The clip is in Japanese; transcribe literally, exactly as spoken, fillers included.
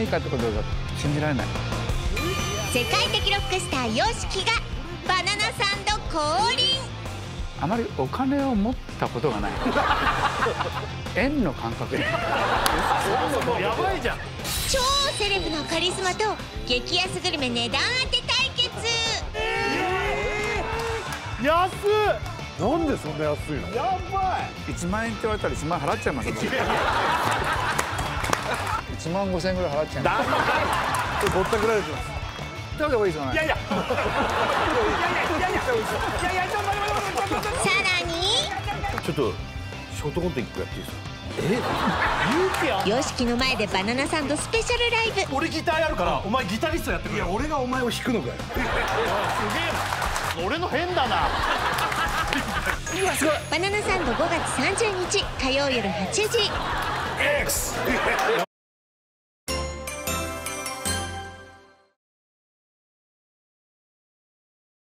いかってことが信じられない。 世界的ロックスター ヨシキがバナナサンド降臨。 あまりお金を持ったことがない円の感覚でやばいじゃん。 超セレブのカリスマと激安グルメ値段当て対決。 安っ。なんでそんな安いの。やばいいちまんえんって言われたらいちまん払っちゃいますよいちまんごせんえんぐらい払っちゃいます。 ぼったくられてます。 食べた方がいいですよね。 いやいやいやいやいやいやいやいやさらにちょっとショートコント一個やっていいですか。え、 ヨシキの前でバナナサンドスペシャルライブ。 俺ギターやるからお前ギタリストやってくれ。いや俺がお前を弾くのかよ。すげえな。俺の変だな。うわすごい。 バナナサンドごがつさんじゅうにち火曜夜はちじ。 X。や